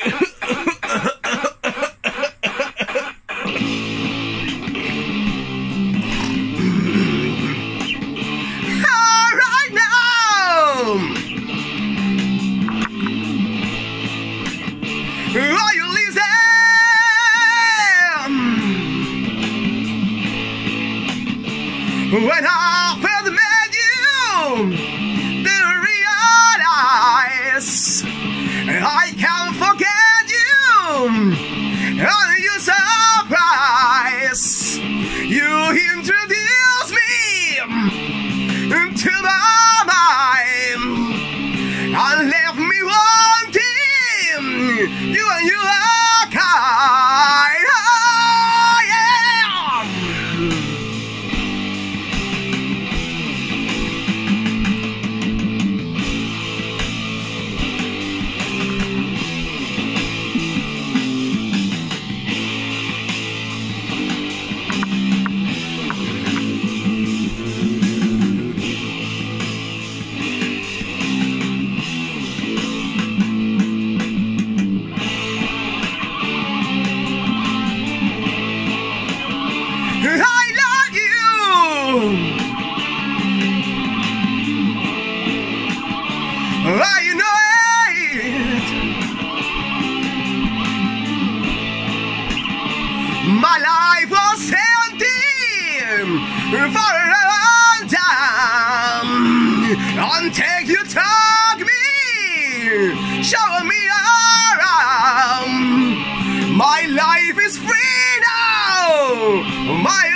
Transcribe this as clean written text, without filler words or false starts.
Right now, are you listening? When I first met you, didn't realize I can't forget you. And you surprise, you introduce me to my mind and left me wanting you and you are kind. Oh, yeah. I love you. I know it. My life was empty for a long time until you took me, show me around. My life is free now. My